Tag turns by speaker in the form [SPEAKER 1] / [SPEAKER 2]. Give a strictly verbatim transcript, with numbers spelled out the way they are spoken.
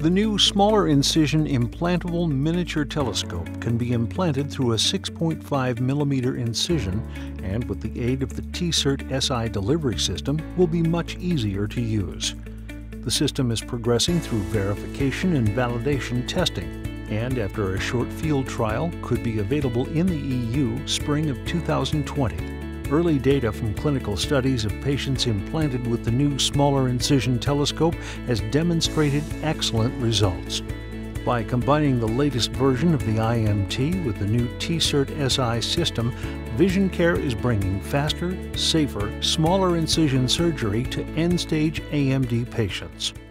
[SPEAKER 1] The new smaller incision implantable miniature telescope can be implanted through a six point five millimeter incision, and with the aid of the T-CERT S I delivery system will be much easier to use. The system is progressing through verification and validation testing, and after a short field trial could be available in the E U spring of two thousand twenty. Early data from clinical studies of patients implanted with the new smaller incision telescope has demonstrated excellent results. By combining the latest version of the I M T with the new T-CERT S I system, Vision Care is bringing faster, safer, smaller incision surgery to end-stage A M D patients.